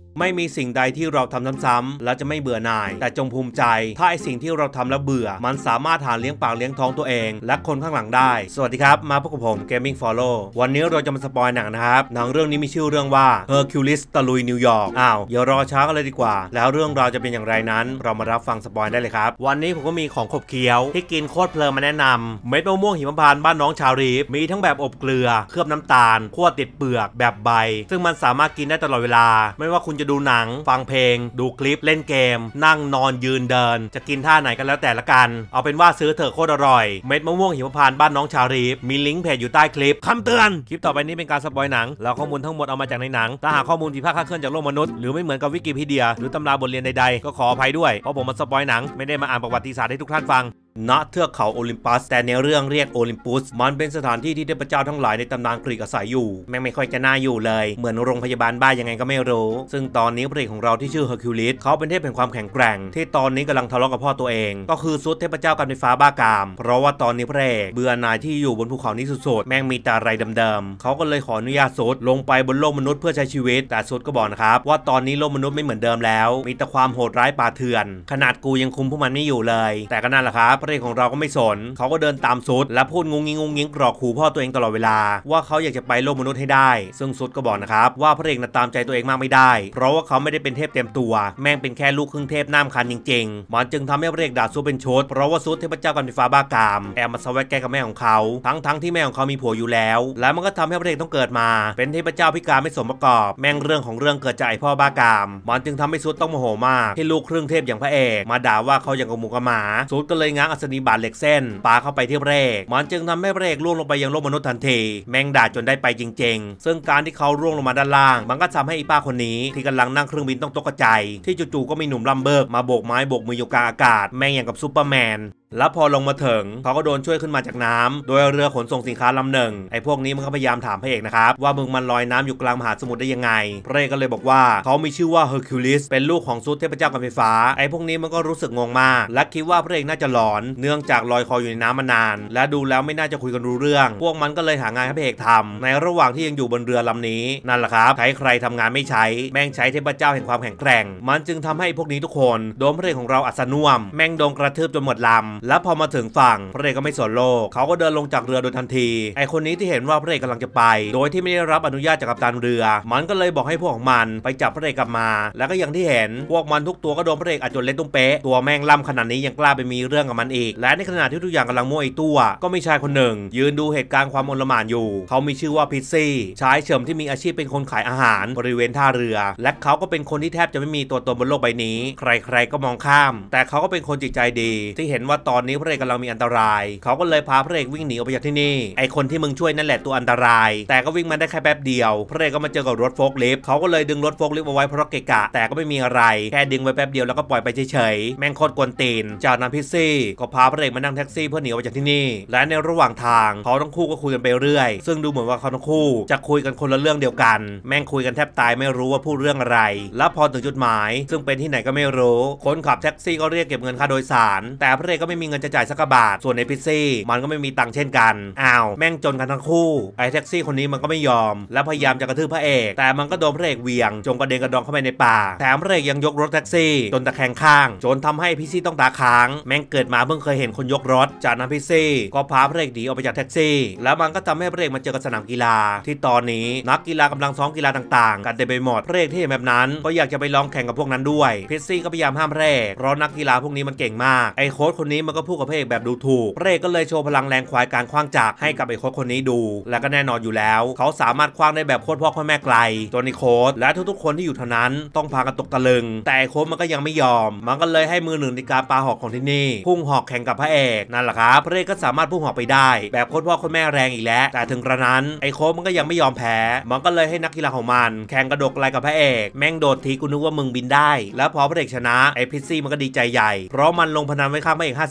ไม่มีสิ่งใดที่เราทำซ้ำๆแล้วจะไม่เบื่อหน่ายแต่จงภูมิใจถ้าไอสิ่งที่เราทำแล้วเบื่อมันสามารถหาเลี้ยงปากเลี้ยงท้องตัวเองและคนข้างหลังได้สวัสดีครับมาพบกับผม Gaming Follow วันนี้เราจะมาสปอยหนังนะครับหนังเรื่องนี้มีชื่อเรื่องว่า Hercules ตะลุยนิวยอร์กอย่ารอช้ากันเลยดีกว่าแล้วเรื่องราวจะเป็นอย่างไรนั้นเรามารับฟังสปอยได้เลยครับวันนี้ผมก็มีของขบเคี้ยวที่กินโคตรเพลินมาแนะนำเม็ดมะม่วงหิมพานต์บ้านน้องชาวรีฟมีทั้งแบบอบเกลือเคลือบน้ำตาลคั่วติดเปลือกแบบใบซึ่งมันสามารถกินได้ตลอดเวลาไม่ว่าคุณจะดูหนังฟังเพลงดูคลิปเล่นเกมนั่งนอนยืนเดินจะกินท่าไหนกันแล้วแต่ละกันเอาเป็นว่าซื้อเถอะโคตรอร่อยเม็ดมะม่วงหิมพานต์บ้านน้องชาวรีฟมีลิงก์เพจอยู่ใต้คลิปคำเตือนคลิปต่อไปนี้เป็นการสปอยหนังแล้วข้อมูลทั้งหมดเอามาจากในหนังถ้าหากข้อมูลผิดพลาดคลาดเคลื่อนจากโลกมนุษย์หรือไม่เหมือนกับวิกิพีเดียหรือตำราบทเรียนใดๆก็ขออภัยด้วยเพราะผมมาสปอยหนังไม่ได้มาอ่านประวัติศาสตร์ให้ทุกท่านฟังณเทือกเขาโอลิมปัสแต่ในเรื่องเรียกโอลิมปัสมันเป็นสถานที่ที่เทพเจ้าทั้งหลายในตำนานกรีกอาศัยอยู่แม่งไม่ค่อยจะน่าอยู่เลยเหมือนโรงพยาบาลบ้ายังไงก็ไม่รู้ซึ่งตอนนี้พระเอกของเราที่ชื่อเฮอร์คิวลิสเขาเป็นเทพแห่งความแข็งแกร่งที่ตอนนี้กำลังทะเลาะกับพ่อตัวเองก็คือซุดเทพเจ้าการไฟฟ้าบ้ากามเพราะว่าตอนนี้พระเอกเบื่อหน่ายที่อยู่บนภูเขานี้สุดๆแม่งมีแต่อะไรเดิมๆเขาก็เลยขออนุญาตซุดลงไปบนโลกมนุษย์เพื่อใช้ชีวิตแต่ซุดก็บอกนะครับว่าตอนนี้โลกมนุษย์ไม่เหมือนเดิมแล้วมีแต่ความโหดร้ายป่าเถื่อนขนาดกูยังคุมพวกมันไม่อยู่เลยแต่ก็นั่นแหละครับพระเอกของเราก็ไม่สนเขาก็เดินตามซุดและพูดงุ้งงิ้งกรอกหูพ่อตัวเองตลอดเวลาว่าเขาอยากจะไปโลกมนุษย์ให้ได้ซึ่งซุดก็บอกนะครับว่าพระเอกน่ะตามใจตัวเองมากไม่ได้เพราะว่าเขาไม่ได้เป็นเทพเต็มตัวแม่งเป็นแค่ลูกครึ่งเทพน้ำคันจริงๆมันจึงทำให้พระเอกด่าซุดเป็นชุดเพราะว่าซุดเทพเจ้าการไฟฟ้าบ้ากามแอบมาสวัสดิ์แกกับแม่ของเขาทั้งที่แม่ของเขามีผัวอยู่แล้วและมันก็ทำให้พระเอกต้องเกิดมาเป็นเทพเจ้าพิการไม่สมประกอบแม่งเรื่องของเรื่องเกิดจากไอพ่อบ้ากามมันจึงทำให้ซุดต้องโมโหมากที่ลูกครึ่งเทพอย่างพระเอกมาด่าว่าเขาอย่างกับหมูกับหมาซุดก็เลยง้างอัศนีบาดเหล็กเส้นปาเข้าไปที่พระเอกมันจึงทำให้พระเอกล่วงลงไปยังโลกมนุษย์ทันทีแม่งด่าจนได้ไปจริงๆซึ่งการที่เขาร่วงลงมาด้านล่างมันก็ทำให้อีป้าคนนี้ที่กำลังนั่งเครื่องบินต้องตกใจที่จู่ๆก็มีหนุ่มลัมเบิร์กมาโบกไม้โบกมืออยู่กลางอากาศแม่งอย่างกับซูเปอร์แมนแล้วพอลงมาถึงเขาก็โดนช่วยขึ้นมาจากน้ำโดยเรือขนส่งสินค้าลำหนึ่งไอ้พวกนี้มันก็พยายามถามพระเอกนะครับว่ามึงมันลอยน้ำอยู่กลางมหาสมุทรได้ยังไงพระเอกก็เลยบอกว่าเขามีชื่อว่าเฮอร์คิวลิสเป็นลูกของซุดเทพเจ้าการไฟฟ้าไอ้พวกนี้มันก็รู้สึกงงมากและคิดว่าพระเอกน่าจะหลอนเนื่องจากลอยคออยู่ในน้ำมานานและดูแล้วไม่น่าจะคุยกันรู้เรื่องพวกมันก็เลยหางานให้พระเอกทำในระหว่างที่ยังอยู่บนเรือลำนี้นั่นแหละครับใครทำงานไม่ใช้แม่งใช้เทพเจ้าแห่งความแข็งแกร่งมันจึงทำให้พวกนี้ทุกคนโดนพระเอกของเราอัศน่วมแม่งโดนกระทืบจนหมดลำและพอมาถึงพระเอกก็ไม่สนโลกเขาก็เดินลงจากเรือโดยทันทีไอคนนี้ที่เห็นว่าพระเอกกำลังจะไปโดยที่ไม่ได้รับอนุญาตจากกัปตันเรือมันก็เลยบอกให้พวกของมันไปจับพระเอกกลับมาแล้วก็อย่างที่เห็นพวกมันทุกตัวก็โดนพระเอกอัดจนเละตุ้มเป๊ะตัวแม่งล่ำขนาดนี้ยังกล้าไปมีเรื่องกับมันอีกและในขณะที่ทุกอย่างกำลังมั่วไอตัวก็มีชายคนหนึ่งยืนดูเหตุการณ์ความโอลหม่านอยู่เขามีชื่อว่าพิซซี่ชายเฉิมที่มีอาชีพเป็นคนขายอาหารบริเวณท่าเรือและเขาก็เป็นคนที่แทบจะไม่มีตัวตนบนโลกใบนี้ใครๆก็มองข้ามแต่เขาก็เป็นคนจิตใจดีที่เห็นว่าตอนนี้พระเอกกำลังมีอันตรายเขาก็เลยพาพระเอกวิ่งหนีออกไปจากที่นี่ไอคนที่มึงช่วยนั่นแหละตัวอันตรายแต่ก็วิ่งมาได้แค่แป๊บเดียวพระเอกก็มาเจอกับรถโฟล์คลิฟต์เขาก็เลยดึงรถโฟล์คลิฟต์เอาไว้เพราะเกะกะแต่ก็ไม่มีอะไรแค่ดึงไว้แป๊บเดียวแล้วก็ปล่อยไปเฉยๆแม่งโคตรกวนตีนจากนั้นพิซซี่ก็พาพระเอกมานั่งแท็กซี่เพื่อหนีออกจากที่นี่และในระหว่างทางเขาทั้งคู่ก็คุยกันไปเรื่อยซึ่งดูเหมือนว่าเขาทั้งคู่จะคุยกันคนละเรื่องเดียวกันแม่งคุยกันแทบตายไม่รู้ว่าพูดเรื่องอะไรแล้วพอถึงจุดหมายซึ่งเป็นที่ไหนก็ไม่รู้คนขับแท็กซี่ก็เรียกเก็บเงินค่าโดยสารแต่พระเอกก็ไม่มีเงินจะจ่ายสักบาทส่วนในพิซซี่มันก็ไม่มีตังค์เช่นกันแม่งจนกันทั้งคู่ไอ้แท็กซี่คนนี้มันก็ไม่ยอมและพยายามจะกระทืบพระเอกแต่มันก็โดนพระเอกเวียงจงกระเด็นกระดองเข้าไปในป่าแถมพระเอกยังยกรถแท็กซี่จนตะแคงข้างจนทำให้พิซซี่ต้องตาค้างแม่งเกิดมาเพิ่งเคยเห็นคนยกรถจากนั้นพิซซี่ก็พาพระเอกหนีออกไปจากแท็กซี่แล้วมันก็ทำให้พระเอกมาเจอกับสนามกีฬาที่ตอนนี้นักกีฬากำลังซ้อมกีฬาต่างๆกันเต็มไปหมดพระเอกที่เห็นแบบนั้นก็อยากจะไปลองแข่งกับพวกนั้นด้วยพิซซี่ก็พยายามห้ามพระเอกเพราะนักกีฬาพวกนี้มันเก่งมากไอ้โค้ชคนนี้มันก็พูดกับพระเอกแบบดูถูกพระเอกก็เลยโชว์พลังแรงควายการคว้างจักรให้กับไอ้โค้ชคนนี้ดูและก็แน่นอนอยู่แล้วเขาสามารถคว้างได้แบบโคตรพ่อโคตรแม่ไกลจนไอ้โค้ชและทุกๆคนที่อยู่เท่านั้นต้องพากันตกตะลึงแต่ไอ้โค้ชมันก็ยังไม่ยอมมันก็เลยให้มือหนึ่งในการปาหอกของที่นี่พุ่งหอกแข่งกับพระเอกนั่นแหละครับพระเอกก็สามารถพุ่งหอกไปได้แบบโคตรพ่อโคตรแม่แรงอีกแล้วแต่ถึงกระนั้นไอ้โค้ชมันก็ยังไม่ยอมแพ้มันก็เลยให้นักกีฬาของมันแข่งกระโดดไกลกับพระเอกแม่งโดดทีกูนึกว่ามึงบินได้แล้วพอพระเอกชนะไอ้พิซซี่มันก็ดีใจใหญ่เพราะมันลงพนันไว้ข้างพระเอก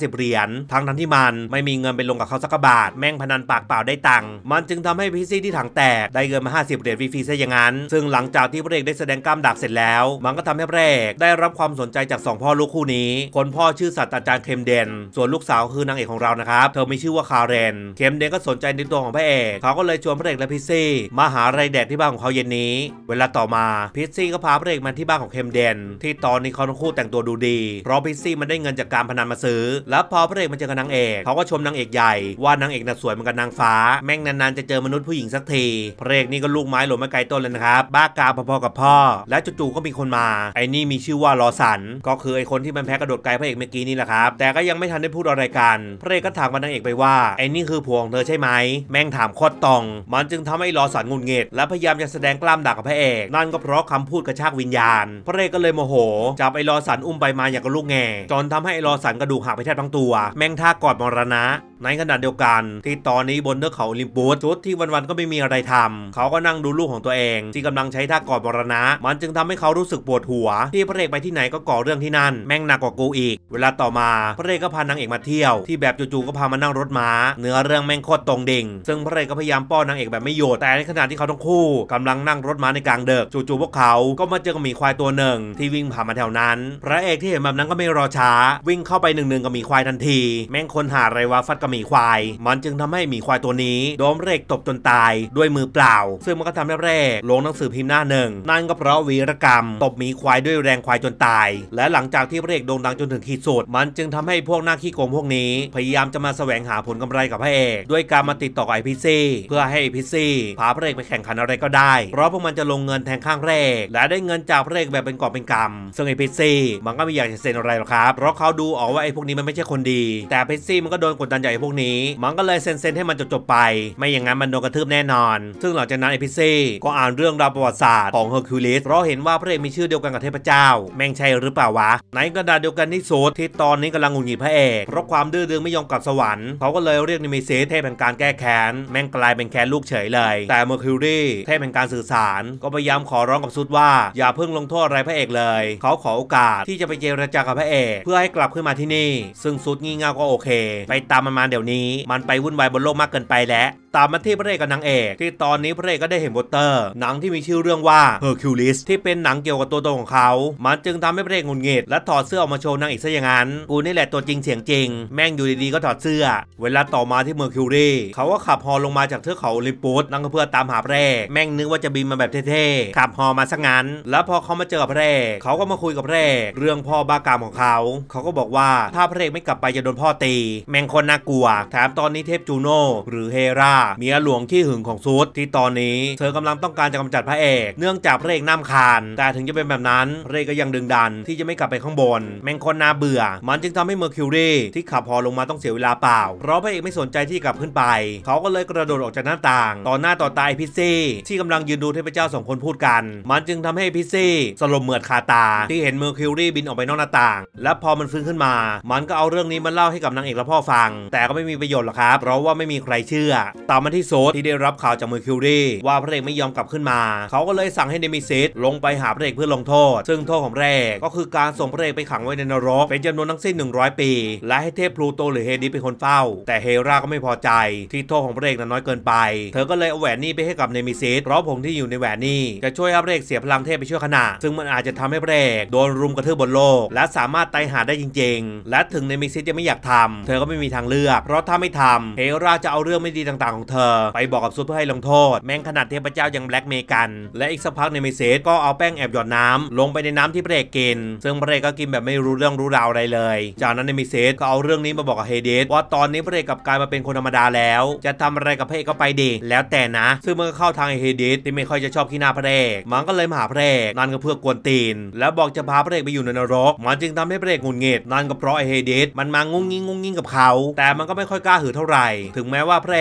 50 เหรียญทั้งที่มันไม่มีเงินไปลงกับเขาสักบาทแม่งพนันปากเปล่าได้ตังค์มันจึงทำให้พิซซี่ที่ถังแตกได้เงินมา50 เหรียญฟรีๆซะอย่างนั้นซึ่งหลังจากที่พระเอกได้แสดงกล้ามดักเสร็จแล้วมันก็ทำให้พระเอกได้รับความสนใจจาก2พ่อลูกคู่นี้คนพ่อชื่อศาสตราจารย์เคมเดนส่วนลูกสาวคือนางเอกของเรานะครับเธอมีชื่อว่าคาเรนเคมเดนก็สนใจในตัวของพระเอกเขาก็เลยชวนพระเอกและพิซซี่มาหาอะไรแดกที่บ้านของเขาเย็นนี้เวลาต่อมาพิซซี่ก็พาพระเอกมาที่บ้านของเคมเดนที่ตอนนี้เขาทั้งคู่แต่งตัวดูดีเพราะพิซซี่มันได้เงินจากการพนันมาซื้อแล้วพอพระเอกมาเจอกับนางเอกเขาก็ชมนางเอกใหญ่ว่านางเอกน่ะสวยเหมือนกับนางฟ้าแม่งนานๆจะเจอมนุษย์ผู้หญิงสักทีพระเอกนี่ก็ลูกไม้หล่นไม่ไกลต้นเลยนะครับบ้ากาพอๆกับพ่อและจู่ๆก็มีคนมาไอ้นี่มีชื่อว่าลอสันก็คือไอ้คนที่มันแพ้กระโดดไกลพระเอกเมื่อกี้นี่แหละครับแต่ก็ยังไม่ทันได้พูดอะไรกันพระเอกก็ถามนางเอกไปว่าไอ้นี่คือผัวของเธอใช่ไหมแม่งถามโคตรตรงมันจึงทำให้ลอสันหงุดหงิดและพยายามจะแสดงกล้ามด่ากับพระเอกนั่นก็เพราะคำพูดกระชากวิญญาณพระเอกก็เลยโมโหจับไอ้ลอสันอุ้มไปมาอย่างกับลูกแง่จนทำให้ไอ้ลอสันกระดูกหักไปแทบทั้งตัวแม่งท่ากอดมรณะในขณะเดียวกันที่ตอนนี้บนเทือกเขาโอลิมปัสชุดที่วันๆก็ไม่มีอะไรทำเขาก็นั่งดูลูกของตัวเองที่กำลังใช้ท่ากอดมรณะมันจึงทำให้เขารู้สึกปวดหัวที่พระเอกไปที่ไหนก็ก่อเรื่องที่นั่นแม่งหนักกว่ากูอีกเวลาต่อมาพระเอกก็พานางเอกมาเที่ยวที่แบบจู่ๆก็พามานั่งรถม้าเนื้อเรื่องแม่งโคตรตรงดิ่งซึ่งพระเอกก็พยายามป้อนนางเอกแบบไม่หยุดแต่ในขณะที่เขาทั้งคู่กำลังนั่งรถม้าในกลางดึกจู่ๆพวกเขาก็มาเจอกับหมีควายตัวหนึ่งที่วิ่งผ่านมาแถวนั้นพระเอกที่เห็นแบบนั้นก็ไม่รอช้าวิ่งเข้าไปหนึ่งกับหมีควายทันทีแม่งคนหาอะไรวะฟัดกับหมีควายมันจึงทำให้หมีควายตัวนี้โดนพระเอกตบจนตายด้วยมือเปล่าซึ่งมันก็ทำให้พระเอกลงหนังสือพิมพ์หน้าหนึ่งนั่นก็เพราะวีรกรรมตบหมีควายด้วยแรงควายจนตายและหลังจากที่พระเอกโด่งดังจนถึงขีดสุดมันจึงทำให้พวกหน้าขี้โกงพวกนี้พยายามจะมาแสวงหาผลกำไรกับพระเอกด้วยการมาติดต่อกับไอพิซซี่เพื่อให้ไอพิซซี่พาพระเอกไปแข่งขันอะไรก็ได้เพราะพวกมันจะลงเงินแทงข้างพระเอกและได้เงินจากพระเอกแบบเป็นกอบเป็นกำซึ่งไอพิซซี่มันก็ไม่อยากจะเซ็นอะไรหรอกครับเพราะเขาดูออกว่าไอพวกนี้มันไม่ใช่คนดีแต่พิซซี่มันก็โดนกดดันจากไอพวกนี้มันก็เลยเซ็นให้มันจบไปไม่อย่างนั้นมันโดนกระทืบแน่นอนซึ่งหลังจากนั้นไอพิซซี่ก็อ่านเรื่องราวประวัติศาสตร์ของเฮอร์คิวลิสเพราะเห็นว่าพระเอกมีชื่อเดียวกันกับเทพเจ้าแม่งใช่หรือเปล่าวะในกระดาษเดียวกันที่สุดที่ตอนนี้กำลังหงุดหงิดพระเอกเพราะความดื้อดึงไม่ยอมกลับสวรรค์เขาก็เลยเรียกนิมิซิสเทพแห่งการแก้แค้นแม่งกลายเป็นแค้นลูกเฉยเลยแต่เมอร์คิวรีเทพแห่งการสื่อสารก็พยายามขอร้องกับซุดว่าอย่าเพิ่งลงโทษอะไรพระเอกเลยเขาขอโอกาสที่จะไปเจรจากับพระเอกเพื่อให้กลับขึ้นมาที่นี่ซึ่งซุดงี่เง่าก็โอเคไปตามมันมาเดี๋ยวนี้มันไปวุ่นวายบนโลกมากเกินไปแล้วตามมาที่พระเอกกับนางเอกที่ตอนนี้พระเอกก็ได้เห็นโปสเตอร์หนังที่มีชื่อเรื่องว่า Hercules ที่เป็นหนังเกี่ยวกับตัวตนของเขามันจึงทำให้พระเอกหงุดหงิดและถอดเสื้อออกมาโชว์นางเอกซะอย่างนั้นกูนี่แหละตัวจริงเสียงจริงแม่งอยู่ดีๆก็ถอดเสื้อเวลาต่อมาที่เมอร์คิวรีเขาก็ขับฮอลงมาจากเทือกเขาโอลิมปัสนั่นก็เพื่อตามหาพระเอกแม่งนึกว่าจะบินมาแบบเท่ๆขับฮอมาซะงั้นแล้วพอเขามาเจอกับพระเอกเขาก็มาคุยกับพระเอกเรื่องพ่อบ้ากามของเขาก็บอกว่าถ้าพระเอกไม่กลับไปจะโดนพ่อตีแม่งคนน่ากลัวแถมตอนนี้เทพจูโน่หรือเฮราเมียหลวงที่หึงของซุดที่ตอนนี้เธอกำลังต้องการจะกำจัดพระเอกเนื่องจากพระเอกน้ำคานแต่ถึงจะเป็นแบบนั้นพระเอกก็ยังดึงดันที่จะไม่กลับไปข้างบนแม่งคนน่าเบื่อมันจึงทำให้เมอร์คิวรีที่ขับฮอลงมาต้องเสียเวลาเปล่าเพราะพระเอกไม่สนใจที่กลับขึ้นไปเขาก็เลยกระโดดออกจากหน้าต่างต่อหน้าต่อตาพิซซี่ที่กำลังยืนดูเทพเจ้า2 คนพูดกันมันจึงทำให้พิซซี่สลบเหมือดคาตาที่เห็นเมอร์คิวรีบินออกไปนอกหน้าต่างและพอมันฟื้นขึ้นมามันก็เอาเรื่องนี้มาเล่าให้กับนางเอกและพ่อฟังแต่ก็ไม่มีประโยชน์หรอกครับเพราะว่าไม่มีใครเชื่อตามมาที่โซดที่ได้รับข่าวจากเมอร์คิวรีว่าพระเอกไม่ยอมกลับขึ้นมาเขาก็เลยสั่งให้เนมิซิสลงไปหาพระเอกเพื่อลงโทษซึ่งโทษของพระเอกก็คือการส่งพระเอกไปขังไว้ในนรกเป็นจำนวนทั้งสิ้น100 ปีและให้เทพพลูโตหรือเฮดิสเป็นคนเฝ้าแต่เฮราก็ไม่พอใจที่โทษของพระเอกนั้นน้อยเกินไปเธอก็เลยเอาแหวนนี้ไปให้กับเนมิซิสเพราะผงที่อยู่ในแหวนนี้จะช่วยให้พระเอกเสียพลังเทพไปชั่วขณะซึ่งมันอาจจะทำให้พระเอกโดนรุมกระทืบบนโลกและสามารถตายหาได้จริงๆและถึงเนมิซิสจะไม่อยากทำเธอก็ไม่มีทางเลือกเพราะถ้าไม่ทำเฮราจะเอาเรื่องไม่ดีต่างๆของเธอไปบอกกับซุดเพื่อให้ลงโทษแม้ขนาดเทพเจ้ายังแบล็กเมย์กันและอีกสักพักเนมิซิสก็เอาแป้งแอบหยดน้ำลงไปในน้ำที่พระเอกกินซึ่งพระเอกก็กินแบบไม่รู้เรื่องรู้ราวอะไรเลยจากนั้นเนมิซิสก็เอาเรื่องนี้มาบอกกับเฮดิสว่าตอนนี้พระเอกกลับกลายมาเป็นคนธรรมดาแล้วจะทำอะไรกับพระเอกก็ไปดิแล้วแต่นะซึ่งมันก็เข้าทางเฮดิสที่ไม่ค่อยจะชอบขี้หน้าพระเอกมันก็เลยมาหาพระเอกนั่นก็เพื่อกวนตีนแล้วบอกจะพาพระเอกไปอยู่ในนรกมันจึงทำให้พระเอกหงุดหงิดนั่นก็เพราะเฮดิสมันมางุ้งงิ้งกับเขาแต่มันก็ไม่ค่อยกล้าหือเท่าไหร่ถึงแม้ว่าพระเอกจะไม่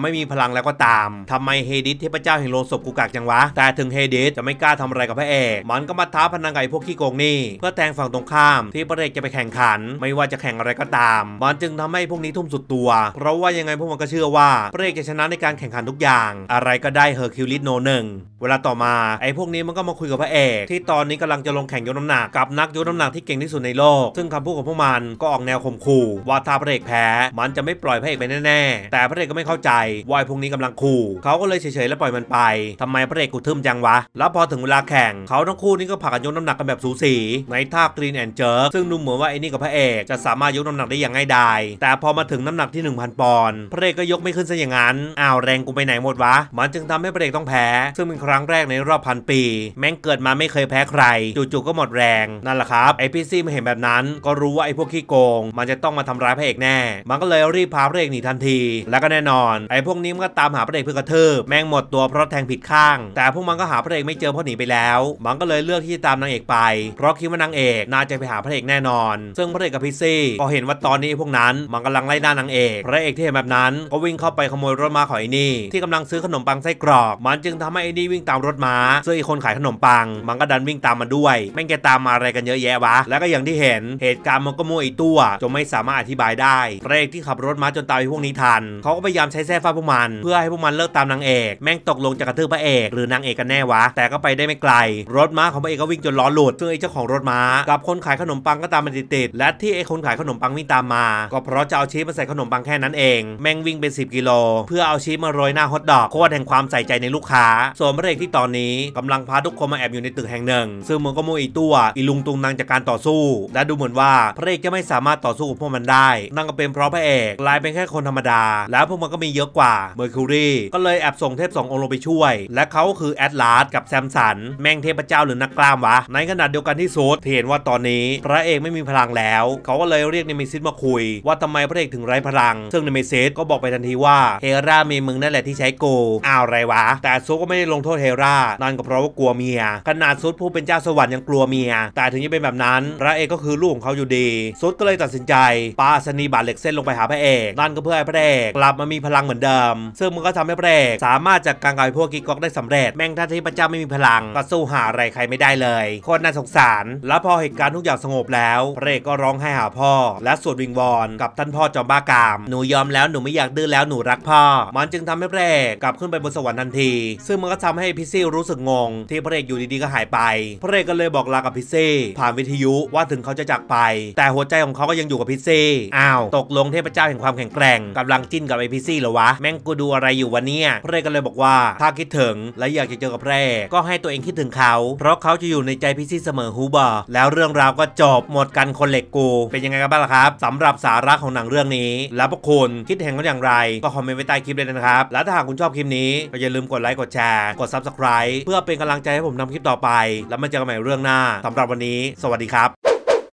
ไม่มีพลังแล้วก็ตามทำไมเฮดิสเทพเจ้าแห่งโลงศพกูกากจังวะแต่ถึงเฮดิสจะไม่กล้าทำอะไรกับพระเอกมันก็มาท้าพนันไก่พวกขี้โกงนี่เพื่อแทงฝั่งตรงข้ามที่พระเอกจะไปแข่งขันไม่ว่าจะแข่งอะไรก็ตามมันจึงทำให้พวกนี้ทุ่มสุดตัวเพราะว่ายังไงพวกมันก็เชื่อว่าพระเอกจะชนะในการแข่งขันทุกอย่างอะไรก็ได้เฮอร์คิวลิสโนหนึ่งเวลาต่อมาไอ้พวกนี้มันก็มาคุยกับพระเอกที่ตอนนี้กำลังจะลงแข่งยกน้ำหนักกับนักยกน้ำหนักที่เก่งที่สุดในโลกซึ่งคำพูดของพวกมันก็ออกแนวข่มขู่ว่าถ้าพระเอกแพ้มันจะไม่ปล่อยพระเอกไปแน่ๆแต่พระเอกก็ไม่เข้าใจว่าไอ้พวกนี้กำลังขู่เขาก็เลยเฉยๆแล้วปล่อยมันไปทำไมพระเอกกูทึมจังวะแล้วพอถึงเวลาแข่งเขาทั้งคู่นี่ก็ผลักกันยกน้ำหนักกันแบบสูสีในท่ากรีนแอนด์เจิร์กซึ่งดูเหมือนว่าไอ้นี่กับพระเอกจะสามารถยกน้ำหนักได้อย่างง่ายดายแต่พอมาถึงน้ำหนักที่ 1,000 ปอนด์พระเอกก็ยกไม่ขึ้นซะอย่างนั้นแรงกูไปไหนหมดวะมันจึงทำให้พระเอกต้องแพ้ซึ่งเป็นครั้งแรกในรอบ1,000 ปีแม่งเกิดมาไม่เคยแพ้ใครจู่ๆก็หมดแรงนั่นแหละครับไอพีซี่มาเห็นแบบนั้นก็รู้ว่าไอพวกขี้โกงมันจะต้องมาทำร้ายพระเอกแน่มันก็เลยรีบพาพระเอกหนีทันทีแล้วก็แน่นอนไอพวกนี้มันก็ตามหาพระเอกเพื่อกระทืบแม่งหมดตัวเพราะแทงผิดข้างแต่พวกมันก็หาพระเอกไม่เจอเพราะหนีไปแล้วมันก็เลยเลือกที่จะตามนางเอกไปเพราะคิดว่านางเอกน่าจะไปหาพระเอกแน่นอนซึ่งพระเอกกับพีซี่พอเห็นว่าตอนนี้พวกนั้นมันกำลังไล่ล่านางเอกพระเอกที่เห็นแบบนั้นก็วิ่งเข้าไปขโมยรถม้าของไอ้นี่ที่กำลังซื้อขนมปังไส้กรอกมันจึงทำให้ไอ้นี่วิ่งตามรถม้าซึ่งไอ้คนขายขนมปังมันก็ดันวิ่งตามมาด้วยแม่งแกตามมาอะไรกันเยอะแยะวะแล้วก็อย่างที่เห็นเหตุการณ์มันก็มั่วอีตัวจนไม่สามารถอธิบายได้พระเอกที่ขับรถม้าจนตามไอ้พวกนี้ทันเขาก็พยายามใช้แส้ฟาดพวกมันเพื่อให้พวกมันเลิกตามนางเอกแม่งตกลงจะกระทืบพระเอกหรือนางเอกกันแน่วะแต่ก็ไปได้ไม่ไกลรถม้าของพระเอกก็วิ่งจนล้อหลุดซึ่งไอ้เจ้าของรถม้ากับคนขายขนมปังก็ตามมาติดๆและที่ไอ้คนขายขนมปังวิ่งตามมาก็เพราะจะเอาชีสมาใส่ขนมปังแค่นั้นเองแม่งวิ่งเป็น10 กิโลเพื่อเอาชีสมาโรยหน้าฮอทดอกโคตรแห่งความใส่ใจในลูกค้าส่วนพระเอกที่ตอนนี้กำลังพาทุกคนมาแอบอยู่ในตึกแห่งหนึ่งซึ่งมันก็มั่วอีตัวอีลุงตุงนางจากการต่อสู้และดูเหมือนว่าพระเอกจะไม่สามารถต่อสู้กับพวกมันได้นั่นก็เป็นเพราะพระเอกกลายเป็นแค่คนธรรมดาแล้วพวกมันก็มีเยอะกว่าเมอร์คิวรีก็เลยแอบส่งเทพ2 องค์ลงไปช่วยและเขาคือแอตลาสกับแซมสันแม่งเทพเจ้าหรือนักกล้ามวะในขณะเดียวกันที่ซูดเห็นว่าตอนนี้พระเอกไม่มีพลังแล้วเขาก็เลยเรียกเนมิซิสมาคุยว่าทำไมพระเอกถึงไร้พลังซึ่งเนมิซิสก็บอกไปทันทีว่าเฮรามีมึงนั่นแหละที่ใช้กูอะไรวะแต่ซูดก็ไม่ได้ลงโทษเฮรานั่นก็เพราะว่ากลัวเมียขนาดซูดผู้เป็นเจ้าสวรรค์ยังกลัวเมียแต่ถึงจะเป็นแบบนั้นพระเอกก็คือลูกของเขาอยู่ดีซูดก็เลยตัดสินใจปาอัศนีบาทเหล็กเส้นลงไปหาพระเอกนั่นก็เพื่อให้พระเอกกลับมามีพลังเหมือนเดิมซึ่งมันก็ทำให้พระเอกสามารถจัดการกับพวกกิ๊กก๊อกได้สำเร็จแม่งถ้าที่พระเจ้าไม่มีพลังก็สู้หาอะไรใครไม่ได้เลยโคตรน่าสงสารแล้วพอเหตุการณ์ทุกอย่างสงบแล้วพระเอกก็ร้องไห้หาพ่อและสวดวิงวอนกับท่านพ่อจอมบ้ากามหนูยอมแล้วหนูไม่อยากดื้อแล้วหนูรักพ่อมันจึงทำให้พระเอกกลับขึ้นไปบนสวรรค์ทันทีซึ่งมันก็ทำให้พิซซี่รู้สึกงงที่พระเอกอยู่ดีๆก็หายไปพระเอกก็เลยบอกลากับพิซซี่ผ่านวิทยุว่าถึงเขาจะจากไปแต่หัวใจของเขาก็ยังอยู่กับพิซซี่ตกลงเทพเจ้าแห่งความแข็งแกร่งกำลังจิ้นกับไอพิซซี่เหรอวะแม่งกูดูอะไรอยู่วะเนี่ยพระเอกก็เลยบอกว่าถ้าคิดถึงและอยากจะเจอกับพระเอกก็ให้ตัวเองคิดถึงเขาเพราะเขาจะอยู่ในใจพิซซี่เสมอฮูบอแล้วเรื่องราวก็จบหมดกันคนเหล็กกูเป็นยังไงกันบ้างล่ะครับสำหรับสาระของหนังเรื่องนี้แล้วพวกคุณคิดเห็นกันอย่างไรก็คอมเมนต์ไว้ใต้คลิปเลยนะครับและถ้าหากคุณชอบคลิปนี้ก็อย่าลืมกดไลค์กดแชร์กด Subscribe เพื่อเป็นกำลังใจให้ผมทำคลิปต่อไปแล้วมาเจอกันใหม่เรื่องหน้าสำหรับวันนี้สวัสดีครับ